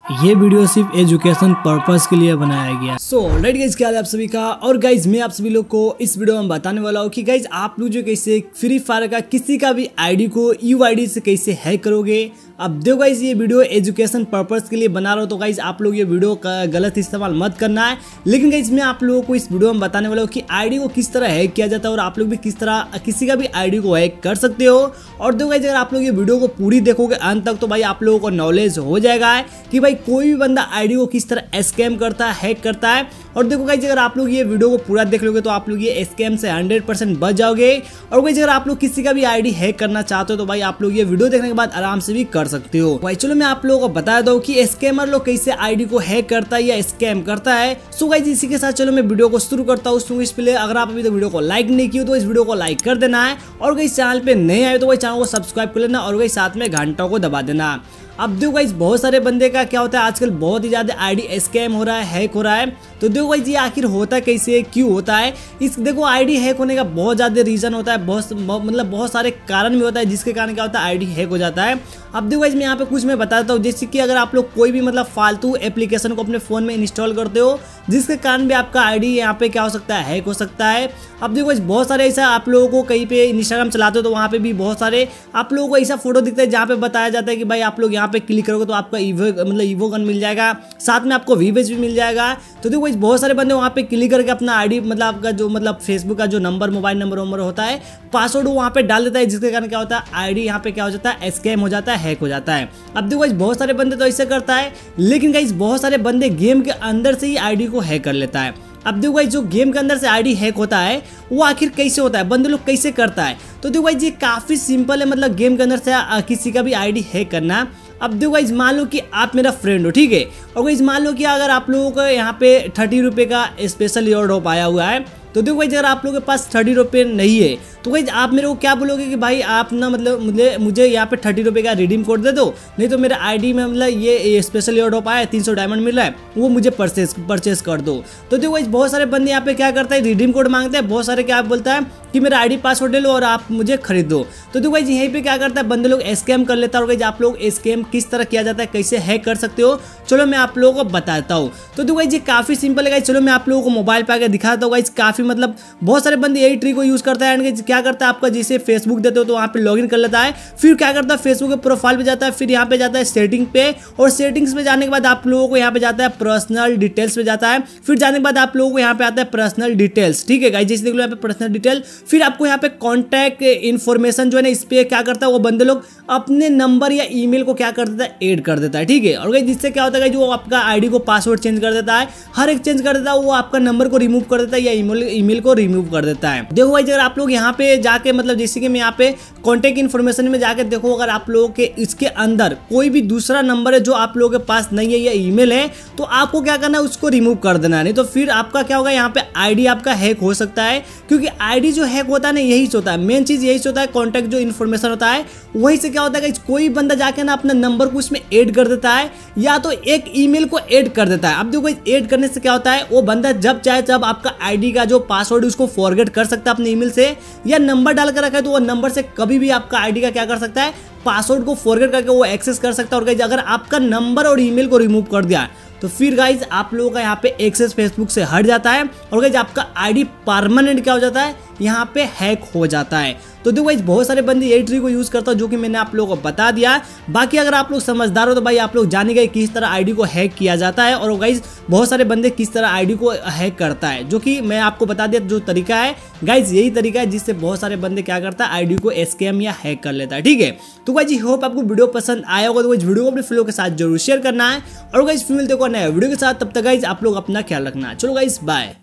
ये वीडियो सिर्फ education purpose के लिए बनाया गया। सो ऑलराइट गाइज, क्या हाल है आप सभी का। और गाइज मैं आप सभी लोग को इस वीडियो में बताने वाला हूँ कि गाइज आप लोग जो कैसे फ्री फायर का किसी का भी आईडी को यूआईडी से कैसे हैक करोगे। अब देखो गाइज, ये वीडियो एजुकेशन पर्पस के लिए बना रहा हूँ, तो गाइज आप लोग ये वीडियो का गलत इस्तेमाल मत करना है। लेकिन गाइज मैं आप लोगों को इस वीडियो में बताने वाला हूँ कि आईडी को किस तरह हैक किया जाता है और आप लोग भी किस तरह किसी का भी आईडी को हैक कर सकते हो। और देखो गाइज, अगर आप लोग ये वीडियो को पूरी देखोगे अंत तक, तो भाई आप लोगों को नॉलेज हो जाएगा कि भाई कोई भी बंदा आईडी को किस तरह स्कैम करता है, हैक करता है। और देखो गाइज, अगर आप लोग ये वीडियो को पूरा देख लोगे तो आप लोग ये स्कैम से 100% बच जाओगे। और गाइज, अगर आप लोग किसी का भी आईडी हैक करना चाहते हो तो भाई आप लोग ये वीडियो देखने के बाद आराम से भी कर सकते हो। भाई चलो मैं आप लोगों को बता दूं कि स्कैमर लोग कैसे आईडी को हैक करता है या स्कैम करता है। सो गाइज, इसी के साथ चलो मैं वीडियो को शुरू करता हूँ। इससे पहले अगर आप अभी तक वीडियो को लाइक नहीं किया तो इस वीडियो को लाइक कर देना है। और गाइज, चैनल पे नए आए तो भाई चैनल को सब्सक्राइब कर लेना और गाइज साथ में घंटा को दबा देना। अब देखो गाइज, बहुत सारे बंदे का क्या होता है, आजकल बहुत ही ज्यादा आईडी स्कैम हो रहा है, हैक हो रहा है। तो देखो गाइज, ये आखिर होता कैसे, क्यों होता है। इस देखो आईडी हैक होने का बहुत ज्यादा रीजन होता है, बहुत सारे कारण भी होता है जिसके कारण क्या होता है आईडी हैक हो जाता है। अब देखो गाइज, मैं यहाँ पे कुछ मैं बता देता हूँ। जैसे कि अगर आप लोग कोई भी फालतू एप्लीकेशन को अपने फोन में इंस्टॉल करते हो जिसके कारण भी आपका आईडी यहाँ पे क्या हो सकता है, हैक हो सकता है। अब देखो गाइज, बहुत सारे ऐसा आप लोगों को कहीं पे इंस्टाग्राम चलाते हो तो वहाँ पे भी बहुत सारे आप लोगों को ऐसा फोटो दिखता है जहाँ पे बताया जाता है कि भाई आप लोग यहाँ पे क्लिक करोगे तो आपका ईवो गन मिल जाएगा, साथ में आपको वीवेज भी मिल जाएगा। तो देखो गाइज, बहुत सारे बंदे वहाँ पे क्लिक करके अपना आईडी आपका जो फेसबुक का जो नंबर, मोबाइल नंबर होता है, पासवर्ड वहाँ पे डाल देता है, जिसके कारण क्या होता है आईडी यहाँ पे क्या हो जाता है, स्कैम हो जाता है, हैक हो जाता है। अब देखो गाइज, बहुत सारे बंदे तो ऐसे करता है, लेकिन गाइज बहुत सारे बंदे गेम के अंदर से ही आईडी को हैक कर लेता है। अब देखो भाई, जो गेम के अंदर से आईडी हैक होता है वो आखिर कैसे होता है, बंदे लोग कैसे करता है। तो देखो भाई, ये काफी सिंपल है, गेम के अंदर से किसी का भी आईडी हैक करना। अब देखो गाइज, मान लो कि आप मेरा फ्रेंड हो, ठीक है। और गाइज मान लो कि अगर आप लोगों को यहाँ पे 30 रुपये का स्पेशल एयर ड्रॉप आया हुआ है, तो देखो गाइज, अगर आप लोगों के पास 30 रुपये नहीं है तो गाइज आप मेरे को क्या बोलोगे कि भाई आप ना मुझे यहाँ पे 30 रुपये का रिडीम कोड दे दो, नहीं तो मेरे आईडी में ये स्पेशल एयर ड्रॉप आया, 300 डायमंड मिल रहा है, वो मुझे परचेस कर दो। तो देखो गाइज, बहुत सारे बंदे यहाँ पे क्या करता है, रिडीम कोड मांगते हैं। बहुत सारे क्या बोलता है कि मेरा आईडी पासवर्ड ले लो और आप मुझे खरीद दो। तो देखो गाइज, यहीं पे क्या करता है, बंदे लोग स्कैम कर लेता है। और गाइज, आप लोग स्कैम किस तरह किया जाता है, कैसे हैक कर सकते हो, चलो मैं आप लोगों को बताता हूँ। तो देखो गाइज, ये काफी सिंपल है गाइज। चलो मैं आप लोगों को मोबाइल पे आकर दिखाता हूँ गाइज। काफी बहुत सारे बंदे यही ट्रिक को यूज करता है। क्या करता है, आपका जैसे फेसबुक देते हो तो वहाँ पे लॉगिन कर लेता है, फिर क्या करता है फेसबुक के प्रोफाइल पे जाता है, फिर यहाँ पे जाता है सेटिंग पे, और सेटिंग्स पे जाने के बाद आप लोगों को यहाँ पे जाता है पर्सनल डिटेल्स पे जाता है, फिर जाने के बाद आप लोगों को यहाँ पे आता है पर्सनल डिटेल्स, ठीक है गाइस। जैसे देख लो यहाँ पे पर्सनल डिटेल, फिर आपको यहाँ पे कॉन्टैक्ट इन्फॉर्मेशन जो है ना, इस पे क्या करता है वो बंदे लोग अपने नंबर या ईमेल को क्या कर देता है, ऐड कर देता है, ठीक है। और गाइस, जिससे क्या होता है, जो आपका आईडी को पासवर्ड चेंज कर देता है, हर एक चेंज कर देता है, वो आपका नंबर को रिमूव कर देता है या ईमेल को रिमूव कर देता है। देखो भाई, अगर आप लोग यहाँ पे जाके जैसे कि मैं यहाँ पे कॉन्टैक्ट इन्फॉर्मेशन में जाके देखो, अगर आप लोगों के इसके अंदर कोई भी दूसरा नंबर है जो आप लोगों के पास नहीं है या ईमेल है, तो आपको क्या करना है, उसको रिमूव कर देना है। नहीं तो फिर आपका क्या होगा, यहाँ पे आईडी आपका हैक हो सकता है। क्योंकि आईडी जो हैक होता है ना, यही होता है, मेन चीज यही होता है, कॉन्टैक्ट जो इन्फॉर्मेशन होता है वहीं से क्या होता है, कोई बंदा जाके ना अपना नंबर को उसमें ऐड कर देता है या तो एक ईमेल को ऐड कर देता है। अब देखो ऐड करने से क्या होता है, वो बंदा जब चाहे तब आपका आईडी का जो पासवर्ड उसको फॉरगेट कर सकता है अपने ईमेल से, या नंबर डालकर रखा है तो वो नंबर से कभी भी आपका आईडी का क्या कर सकता है, पासवर्ड को फॉरगेट करके वो एक्सेस कर सकता है। और गाइज, अगर आपका नंबर और ईमेल को रिमूव कर दिया तो फिर गाइज आप लोगों का यहाँ पे एक्सेस फेसबुक से हट जाता है और गाइज आपका आईडी परमानेंट क्या हो जाता है, यहाँ पे हैक हो जाता है। तो देखो गाइज, बहुत सारे बंदे यही ट्रिक को यूज करता है जो कि मैंने आप लोगों को बता दिया। बाकी अगर आप लोग समझदार हो तो भाई आप लोग जाने गए किस तरह आईडी को हैक किया जाता है, और गाइज बहुत सारे बंदे किस तरह आईडी को हैक करता है, जो कि मैं आपको बता दिया जो तरीका है गाइज, यही तरीका है जिससे बहुत सारे बंदे क्या करता है, आईडी को स्कैम या हैक कर लेता है, ठीक है। तो गाइज, होप आपको वीडियो पसंद आया होगा। तो गाइज, वीडियो को अपने फ्रेंडों के साथ जरूर शेयर करना है। और गाइज, फिर मिलते हैं नए वीडियो के साथ, तब तक गाइज आप लोग अपना ख्याल रखना। चलो गाइज, बाय।